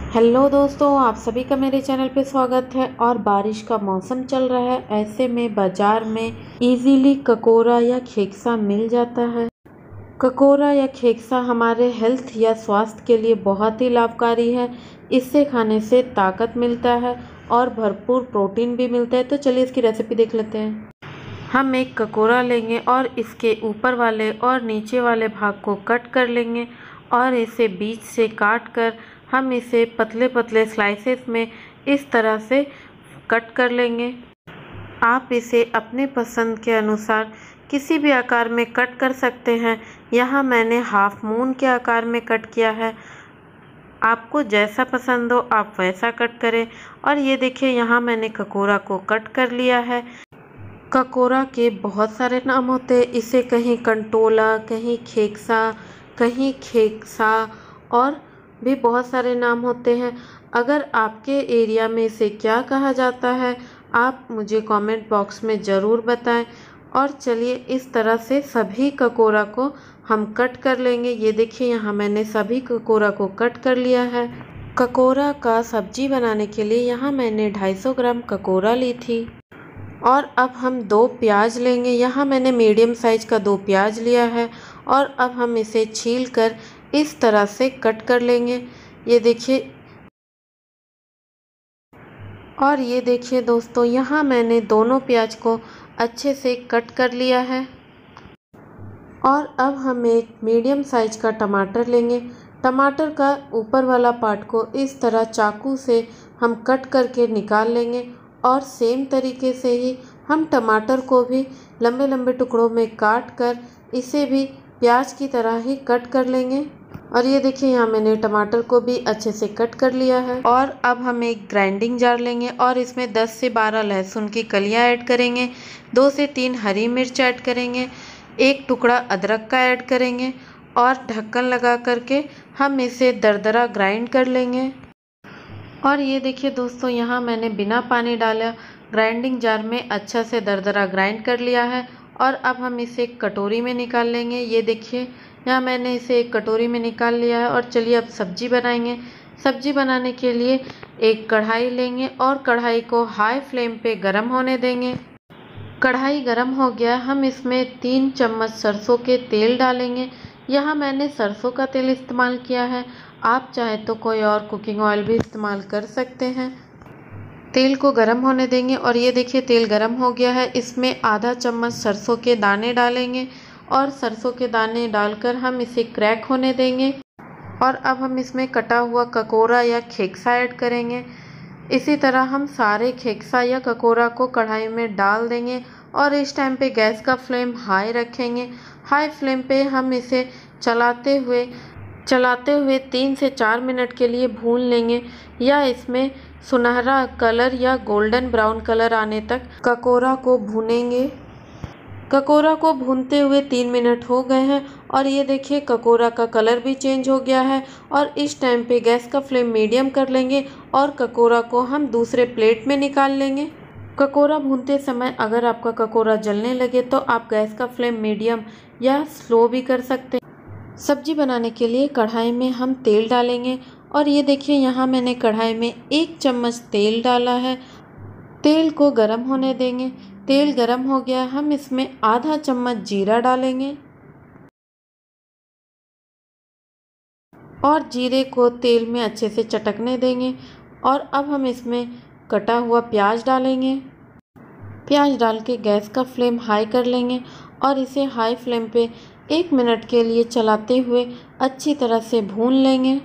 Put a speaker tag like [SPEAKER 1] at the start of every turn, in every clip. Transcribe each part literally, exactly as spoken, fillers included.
[SPEAKER 1] Hello दोस्तों, आप सभी का मेरे चैनल पे स्वागत है। और बारिश का मौसम चल रहा है, ऐसे में बाज़ार में इजीली ककोरा या खेकसा मिल जाता है। ककोरा या खेकसा हमारे हेल्थ या स्वास्थ्य के लिए बहुत ही लाभकारी है। इससे खाने से ताकत मिलता है और भरपूर प्रोटीन भी मिलता है। तो चलिए इसकी रेसिपी देख लेते हैं। हम एक ककोरा लेंगे और इसके ऊपर वाले और नीचे वाले भाग को कट कर लेंगे और इसे बीच से काट कर हम इसे पतले पतले स्लाइसेस में इस तरह से कट कर लेंगे। आप इसे अपने पसंद के अनुसार किसी भी आकार में कट कर सकते हैं। यहाँ मैंने हाफ मून के आकार में कट किया है। आपको जैसा पसंद हो आप वैसा कट करें। और ये देखिए, यहाँ मैंने ककोरा को कट कर लिया है। ककोरा के बहुत सारे नाम होते हैं। इसे कहीं कंटोला, कहीं खेकसा, कहीं खेकसा और भी बहुत सारे नाम होते हैं। अगर आपके एरिया में इसे क्या कहा जाता है आप मुझे कमेंट बॉक्स में ज़रूर बताएं। और चलिए इस तरह से सभी ककोरा को हम कट कर लेंगे। ये देखिए, यहाँ मैंने सभी ककोरा को कट कर लिया है। ककोरा का सब्जी बनाने के लिए यहाँ मैंने दो सौ पचास ग्राम ककोरा ली थी। और अब हम दो प्याज लेंगे। यहाँ मैंने मीडियम साइज का दो प्याज लिया है और अब हम इसे छील कर इस तरह से कट कर लेंगे। ये देखिए, और ये देखिए दोस्तों, यहाँ मैंने दोनों प्याज को अच्छे से कट कर लिया है। और अब हम एक मीडियम साइज का टमाटर लेंगे। टमाटर का ऊपर वाला पार्ट को इस तरह चाकू से हम कट करके निकाल लेंगे। और सेम तरीके से ही हम टमाटर को भी लंबे लंबे टुकड़ों में काट कर इसे भी प्याज की तरह ही कट कर लेंगे। और ये देखिए, यहाँ मैंने टमाटर को भी अच्छे से कट कर लिया है। और अब हम एक ग्राइंडिंग जार लेंगे और इसमें दस से बारह लहसुन की कलियाँ ऐड करेंगे, दो से तीन हरी मिर्च ऐड करेंगे, एक टुकड़ा अदरक का ऐड करेंगे और ढक्कन लगा करके हम इसे दरदरा ग्राइंड कर लेंगे। और ये देखिए दोस्तों, यहाँ मैंने बिना पानी डाला ग्राइंडिंग जार में अच्छा से दरदरा ग्राइंड कर लिया है। और अब हम इसे एक कटोरी में निकाल लेंगे। ये देखिए, यहाँ मैंने इसे एक कटोरी में निकाल लिया है। और चलिए अब सब्जी बनाएंगे। सब्जी बनाने के लिए एक कढ़ाई लेंगे और कढ़ाई को हाई फ्लेम पे गरम होने देंगे। कढ़ाई गरम हो गया, हम इसमें तीन चम्मच सरसों के तेल डालेंगे। यहाँ मैंने सरसों का तेल इस्तेमाल किया है, आप चाहे तो कोई और कुकिंग ऑयल भी इस्तेमाल कर सकते हैं। तेल को गरम होने देंगे और ये देखिए तेल गरम हो गया है। इसमें आधा चम्मच सरसों के दाने डालेंगे और सरसों के दाने डालकर हम इसे क्रैक होने देंगे। और अब हम इसमें कटा हुआ ककोरा या खेकसा ऐड करेंगे। इसी तरह हम सारे खेकसा या ककोरा को कढ़ाई में डाल देंगे और इस टाइम पे गैस का फ्लेम हाई रखेंगे। हाई फ्लेम पे हम इसे चलाते हुए चलाते हुए तीन से चार मिनट के लिए भून लेंगे या इसमें सुनहरा कलर या गोल्डन ब्राउन कलर आने तक ककोरा को भूनेंगे। ककोरा को भूनते हुए तीन मिनट हो गए हैं और ये देखिए ककोरा का कलर भी चेंज हो गया है। और इस टाइम पे गैस का फ्लेम मीडियम कर लेंगे और ककोरा को हम दूसरे प्लेट में निकाल लेंगे। ककोरा भूनते समय अगर आपका ककोरा जलने लगे तो आप गैस का फ्लेम मीडियम या स्लो भी कर सकते हैं। सब्जी बनाने के लिए कढ़ाई में हम तेल डालेंगे और ये देखिए, यहाँ मैंने कढ़ाई में एक चम्मच तेल डाला है। तेल को गरम होने देंगे। तेल गरम हो गया, हम इसमें आधा चम्मच जीरा डालेंगे और जीरे को तेल में अच्छे से चटकने देंगे। और अब हम इसमें कटा हुआ प्याज डालेंगे। प्याज डाल के गैस का फ्लेम हाई कर लेंगे और इसे हाई फ्लेम पे एक मिनट के लिए चलाते हुए अच्छी तरह से भून लेंगे।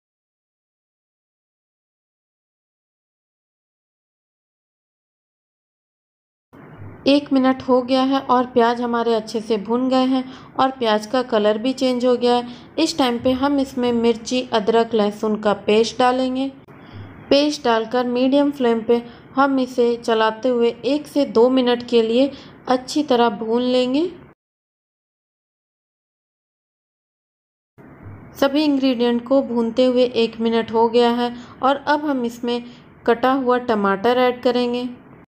[SPEAKER 1] एक मिनट हो गया है और प्याज हमारे अच्छे से भुन गए हैं और प्याज का कलर भी चेंज हो गया है। इस टाइम पे हम इसमें मिर्ची, अदरक, लहसुन का पेस्ट डालेंगे। पेस्ट डालकर मीडियम फ्लेम पे हम इसे चलाते हुए एक से दो मिनट के लिए अच्छी तरह भून लेंगे। सभी इंग्रेडिएंट को भूनते हुए एक मिनट हो गया है और अब हम इसमें कटा हुआ टमाटर ऐड करेंगे।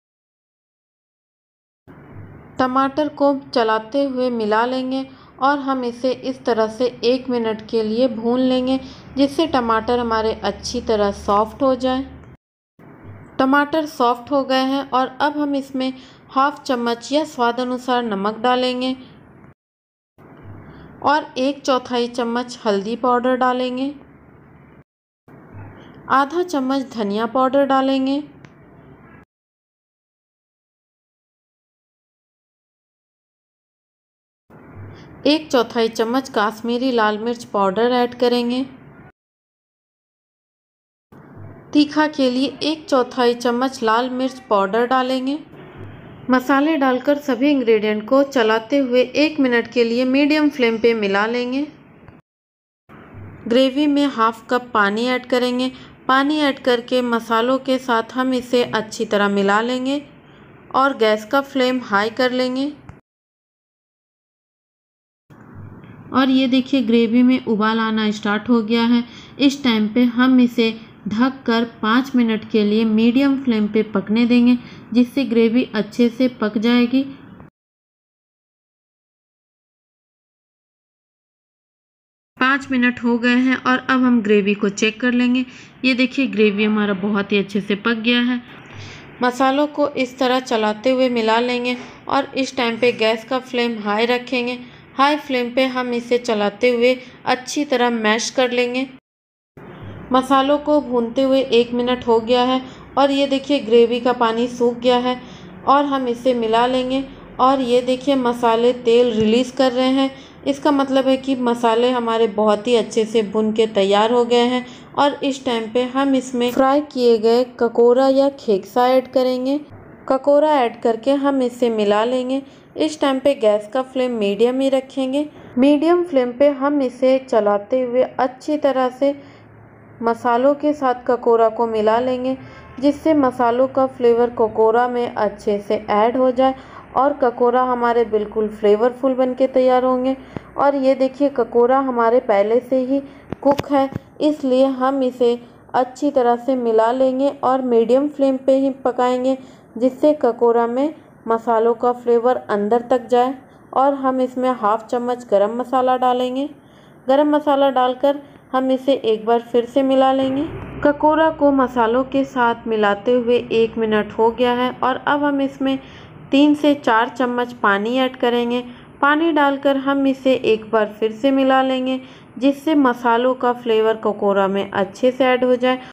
[SPEAKER 1] टमाटर को चलाते हुए मिला लेंगे और हम इसे इस तरह से एक मिनट के लिए भून लेंगे। जिससे टमाटर हमारे अच्छी तरह सॉफ्ट हो जाए। टमाटर सॉफ्ट हो गए हैं और अब हम इसमें हाफ चम्मच या स्वाद अनुसार नमक डालेंगे और एक चौथाई चम्मच हल्दी पाउडर डालेंगे, आधा चम्मच धनिया पाउडर डालेंगे, एक चौथाई चम्मच काश्मीरी लाल मिर्च पाउडर ऐड करेंगे। तीखा के लिए एक चौथाई चम्मच लाल मिर्च पाउडर डालेंगे। मसाले डालकर सभी इंग्रेडिएंट को चलाते हुए एक मिनट के लिए मीडियम फ्लेम पे मिला लेंगे। ग्रेवी में हाफ कप पानी ऐड करेंगे। पानी ऐड करके मसालों के साथ हम इसे अच्छी तरह मिला लेंगे और गैस का फ्लेम हाई कर लेंगे। और ये देखिए ग्रेवी में उबाल आना स्टार्ट हो गया है। इस टाइम पे हम इसे ढक कर पाँच मिनट के लिए मीडियम फ्लेम पे पकने देंगे, जिससे ग्रेवी अच्छे से पक जाएगी। पाँच मिनट हो गए हैं और अब हम ग्रेवी को चेक कर लेंगे। ये देखिए ग्रेवी हमारा बहुत ही अच्छे से पक गया है। मसालों को इस तरह चलाते हुए मिला लेंगे और इस टाइम पे गैस का फ्लेम हाई रखेंगे। हाई फ्लेम पे हम इसे चलाते हुए अच्छी तरह मैश कर लेंगे। मसालों को भूनते हुए एक मिनट हो गया है और ये देखिए ग्रेवी का पानी सूख गया है और हम इसे मिला लेंगे। और ये देखिए मसाले तेल रिलीज़ कर रहे हैं। इसका मतलब है कि मसाले हमारे बहुत ही अच्छे से भुन के तैयार हो गए हैं। और इस टाइम पे हम इसमें फ्राई किए गए ककोरा या खेकसा ऐड करेंगे। ककोरा ऐड करके हम इसे मिला लेंगे। इस टाइम पे गैस का फ्लेम मीडियम ही रखेंगे। मीडियम फ्लेम पे हम इसे चलाते हुए अच्छी तरह से मसालों के साथ ककोरा को मिला लेंगे, जिससे मसालों का फ्लेवर ककोरा में अच्छे से ऐड हो जाए और ककोरा हमारे बिल्कुल फ्लेवरफुल बनके तैयार होंगे। और ये देखिए ककोरा हमारे पहले से ही कुक है, इसलिए हम इसे अच्छी तरह से मिला लेंगे और मीडियम फ्लेम पे ही पकाएंगे, जिससे ककोरा में मसालों का फ्लेवर अंदर तक जाए। और हम इसमें हाफ चम्मच गरम मसाला डालेंगे। गरम मसाला डालकर हम इसे एक बार फिर से मिला लेंगे। ककोरा को मसालों के साथ मिलाते हुए एक मिनट हो गया है और अब हम इसमें तीन से चार चम्मच पानी ऐड करेंगे। पानी डालकर हम इसे एक बार फिर से मिला लेंगे, जिससे मसालों का फ्लेवर ककोरा में अच्छे से ऐड हो जाए।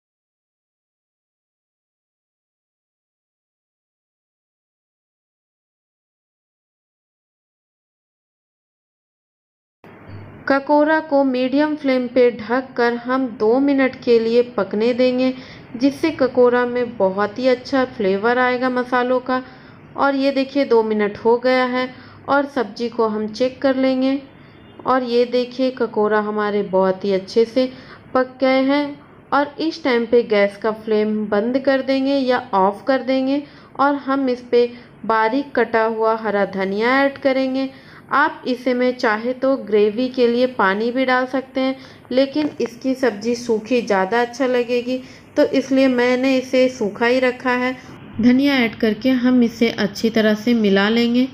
[SPEAKER 1] ककोरा को मीडियम फ्लेम पे ढक कर हम दो मिनट के लिए पकने देंगे, जिससे ककोरा में बहुत ही अच्छा फ्लेवर आएगा मसालों का। और ये देखिए दो मिनट हो गया है और सब्जी को हम चेक कर लेंगे। और ये देखिए ककोरा हमारे बहुत ही अच्छे से पक गए हैं। और इस टाइम पे गैस का फ्लेम बंद कर देंगे या ऑफ कर देंगे और हम इस पे बारीक कटा हुआ हरा धनिया ऐड करेंगे। आप इसे में चाहे तो ग्रेवी के लिए पानी भी डाल सकते हैं, लेकिन इसकी सब्ज़ी सूखी ज़्यादा अच्छा लगेगी, तो इसलिए मैंने इसे सूखा ही रखा है। धनिया ऐड करके हम इसे अच्छी तरह से मिला लेंगे।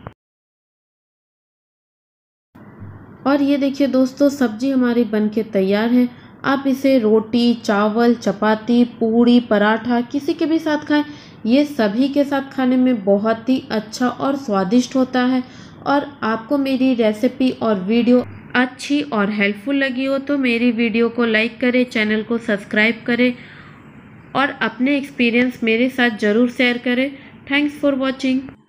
[SPEAKER 1] और ये देखिए दोस्तों सब्जी हमारी बनके तैयार है। आप इसे रोटी, चावल, चपाती, पूड़ी, पराठा किसी के भी साथ खाएं। ये सभी के साथ खाने में बहुत ही अच्छा और स्वादिष्ट होता है। और आपको मेरी रेसिपी और वीडियो अच्छी और हेल्पफुल लगी हो तो मेरी वीडियो को लाइक करें, चैनल को सब्सक्राइब करें और अपने एक्सपीरियंस मेरे साथ ज़रूर शेयर करें। Thanks for watching.